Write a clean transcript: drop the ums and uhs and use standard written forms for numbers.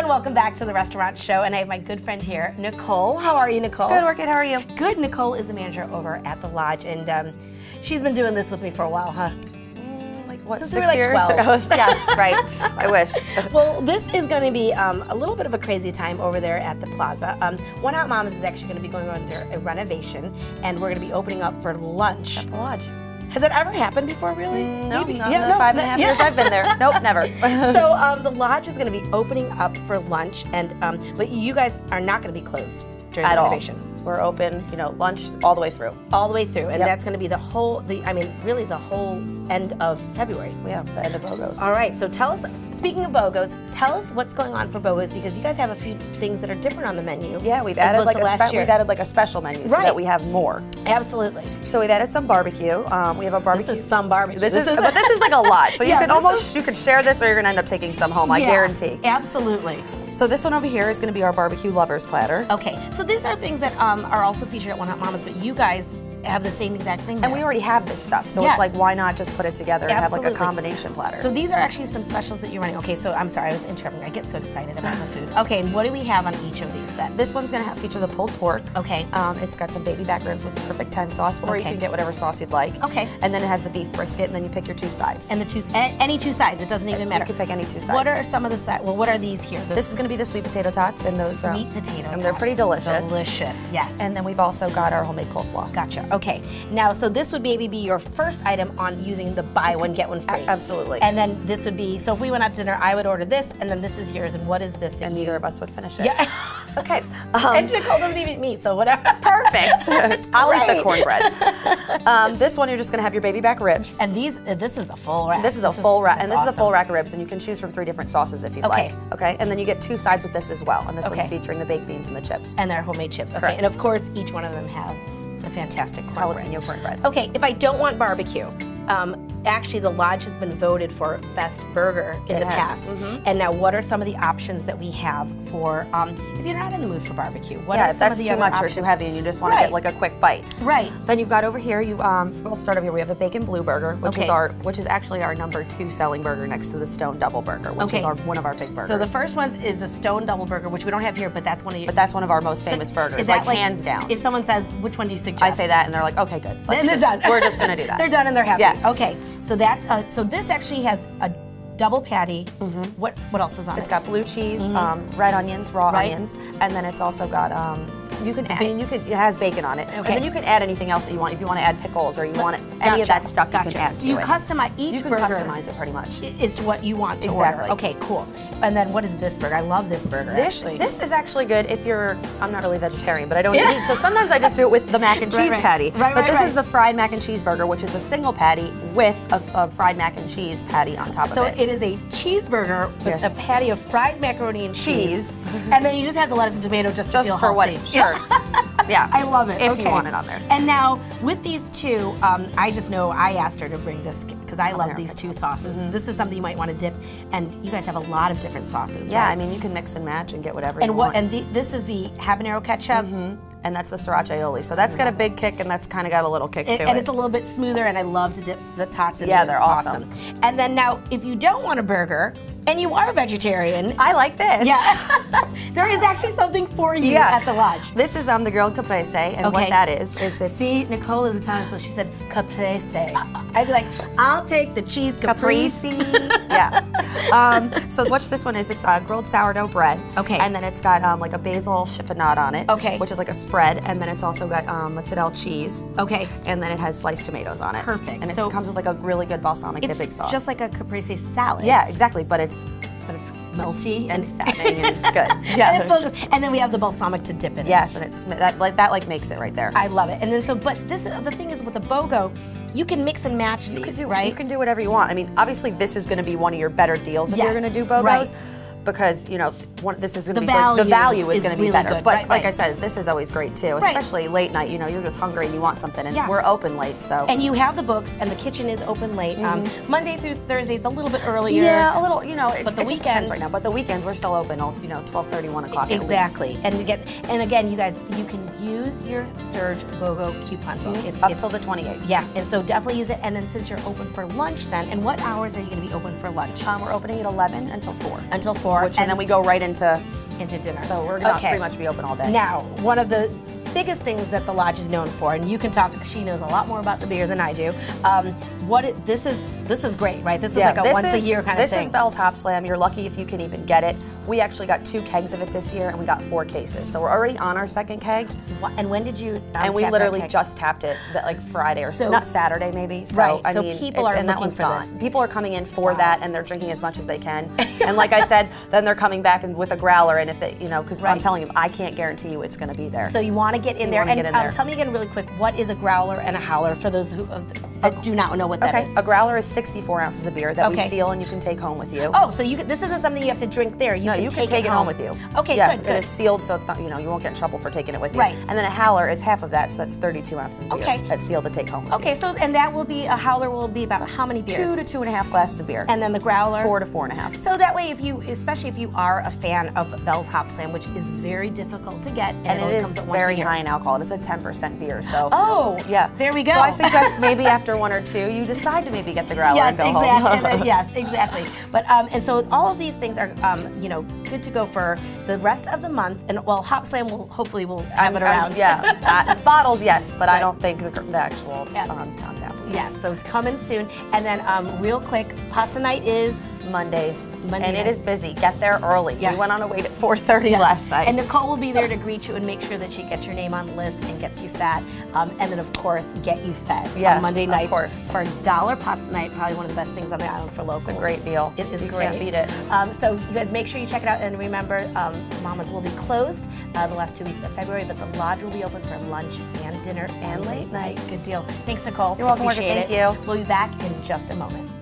and welcome back to the Restaurant Show. And I have my good friend here, Nicole. How are you, Nicole? Good, Orchid. How are you? Good. Nicole is the manager over at the Lodge, and she's been doing this with me for a while, huh? Like what, Since 6 we were years? like 12. Yes, right. I wish. Well, this is going to be a little bit of a crazy time over there at the Plaza. One Hot Mamas is actually going to be going under a renovation, and we're going to be opening up for lunch. At the Lodge. Has that ever happened before, really? No, Maybe. not in the 5.5 years I've been there. Nope, never. So the Lodge is going to be opening up for lunch, and but you guys are not going to be closed during the renovation. We're open, you know, lunch all the way through. All the way through, and that's going to be the whole, really the whole end of February. Yeah, the end of BOGOs. All right, so tell us, speaking of BOGOs, tell us what's going on for BOGOs, because you guys have a few things that are different on the menu. Yeah, we've added like a special menu so that we have more. Absolutely. So we've added some barbecue. We have a barbecue. This is some barbecue. But this is like a lot. So you could share this, or you're gonna end up taking some home. I guarantee. Absolutely. So this one over here is going to be our barbecue lovers platter. Okay, so these are things that are also featured at One Hot Mamas, but you guys have the same exact thing there. And we already have this stuff, so it's like, why not just put it together and have like a combination platter? So these are actually some specials that you're running. Okay, so I'm sorry, I was interrupting. I get so excited about the food. Okay, and what do we have on each of these then? This one's going to feature the pulled pork. Okay. It's got some baby back ribs with the perfect 10 sauce, or you can get whatever sauce you'd like. Okay. And then it has the beef brisket, and then you pick your 2 sides. And any 2 sides, it doesn't even matter. You can pick any 2 sides. What are some of the sides? Well, what are these here? This is going to be the sweet potato tots, and those sweet potato tots. And they're pretty delicious. Delicious, yes. And then we've also got our homemade coleslaw. Gotcha. Okay. Now, so this would maybe be your first item on using the buy one get one free. Absolutely. And then this would be, so if we went out to dinner, I would order this, and then this is yours. And what is this? And neither of us would finish it. Yeah. Okay. And Nicole doesn't even eat meat, so whatever. Perfect. I'll eat the cornbread. This one, you're just going to have your baby back ribs. And this is a full rack. This is a full rack, and this is a full rack of ribs, and you can choose from 3 different sauces if you'd like. Okay. And then you get 2 sides with this as well, and this one's featuring the baked beans and the chips. And they're homemade chips. Okay. Correct. And of course, each one of them has a fantastic cornbread. Jalapeno cornbread. Okay. If I don't want barbecue, actually the Lodge has been voted for best burger in the past. And now, what are some of the options that we have for if you're not in the mood for barbecue? What are if some that's of the too much options? or too heavy and you just want to get like a quick bite. Right. Then you've got over here, we'll start over here. We have the bacon blue burger, which is actually our #2 selling burger next to the Stone Double Burger, which is one of our big burgers. So the first one is the Stone Double Burger, which we don't have here, but that's one of your. But that's one of our most famous burgers, is that like hands down. If someone says, which one do you suggest? I say that, and they're like, okay, good. And they're done. We're just gonna do that. They're done and they're happy. Yeah. Okay. So that's so this actually has a double patty. What else is on it? It's got blue cheese, red onions, raw onions, and then it's also got it has bacon on it, and then you can add anything else that you want. If you want to add pickles or you want any of that stuff, you can add to it. You customize each burger. You can customize it pretty much. It's what you want to order. Okay, cool. And then what is this burger? I love this burger. Actually, this is actually good if you're. I'm not really vegetarian, but I don't eat meat, so sometimes I just do it with the mac and cheese patty. But this is the fried mac and cheese burger, which is a single patty with a fried mac and cheese patty on top of it. So it is a cheeseburger with a patty of fried macaroni and cheese, and then you just have the lettuce and tomato just to feel for healthy. Sure. Yeah, I love it. If you want it on there. And now with these 2, I just know I asked her to bring this because I love these 2 sauces. This is something you might want to dip, and you guys have a lot of different sauces. Yeah, right? I mean you can mix and match and get whatever you want. And this is the habanero ketchup. And that's the sriracha aioli. So that's got a big kick, and that's kind of got a little kick to it. And it's a little bit smoother, and I love to dip the tots in. Yeah, they're awesome. And then now, if you don't want a burger, and you are a vegetarian, I like this. Yeah, there is actually something for you at the Lodge. This is the grilled caprese, and what that is it's. See, Nicole is Italian, so she said caprese. I'd be like, I'll take the cheese caprese. Yeah. So what this one is, it's grilled sourdough bread. Okay. And then it's got like a basil chiffonade on it. Okay. Which is like a spread, and then it's also got mozzarella cheese. Okay. And then it has sliced tomatoes on it. Perfect. And it comes with like a really good balsamic dipping sauce. Just like a caprese salad. Yeah, exactly. But it's melty and fattening and good. Yeah. And, it's delicious. And then we have the balsamic to dip in. Yes, and it's that makes it right there. I love it. And then but the thing is with the BOGO, you can mix and match these, right? You can do whatever you want. I mean, obviously this is going to be one of your better deals if you're going to do BOGOs. Right. because you know this is going to be the value is going to be really better. Good. But like I said, this is always great too, especially late night. You know, you're just hungry and you want something, and we're open late. So and you have the books, and the kitchen is open late. Monday through Thursday is a little bit earlier. Yeah, a little. You know, but the weekends right now. But the weekends we're still open. You know, 12:30, 1 o'clock. Exactly. And again, you guys, you can use your Surge BOGO coupon book. It's up till the 28th. Yeah, and so definitely use it. And then since you're open for lunch, then, and what hours are you going to be open for lunch? We're opening at 11 until 4. Until 4. 4. And then we go right into dinner. So we're going to pretty much be open all day. Now, one of the biggest things that the Lodge is known for, and you can talk, she knows a lot more about the beer than I do. This is great, right? This is like a once a year kind of thing. This is Bell's Hop Slam. You're lucky if you can even get it. We actually got 2 kegs of it this year, and we got 4 cases. So we're already on our 2nd keg. And when did you And we literally just tapped it like Friday or so, not Saturday maybe. So, I mean, people are looking for this. People are coming in for that, and they're drinking as much as they can. And like I said, then they're coming back and with a growler, and if they, because I'm telling you, I can't guarantee you it's going to be there. So you want to get in there. And tell me again really quick, what is a growler and a howler for those who that do not know what that is? A growler is 64 ounces of beer that we seal and you can take home with you. Oh, so this isn't something you have to drink there. You can take it home with you. Okay, good. It is sealed, so it's not, you won't get in trouble for taking it with you. Right. And then a howler is half of that, so that's 32 ounces of beer that's sealed to take home with you. Okay, so and that will be, a howler will be about how many beers? 2 to 2.5 glasses of beer. And then the growler? 4 to 4.5. So that way, especially if you are a fan of Bell's Hop Slam, which is very difficult to get, and it is very high in alcohol. It's a 10% beer, so. Oh, yeah. There we go. So I suggest maybe after 1 or 2, you decide to maybe get the growler and go home. Yes, exactly. But and so all of these things are good to go for the rest of the month. And well, Hop Slam will hopefully have it around. Bottles, yes, but I don't think the actual town tap. Yes, so it's coming soon. And then real quick, pasta night is Mondays. And it is busy. Get there early. We went on a wait at 4:30 last night. And Nicole will be there to greet you and make sure that she gets your name on the list and gets you sat. And then, of course, get you fed on Monday night. Of course. For $1 pasta night, probably one of the best things on the island for locals. It's a great deal. It is you great. Can't beat it. So you guys make sure you check it out. And remember, Mama's will be closed the last 2 weeks of February, but the Lodge will be open for lunch and dinner and late night. Good deal. Thanks, Nicole. You're welcome, Morgan. Thank you. We'll be back in just a moment.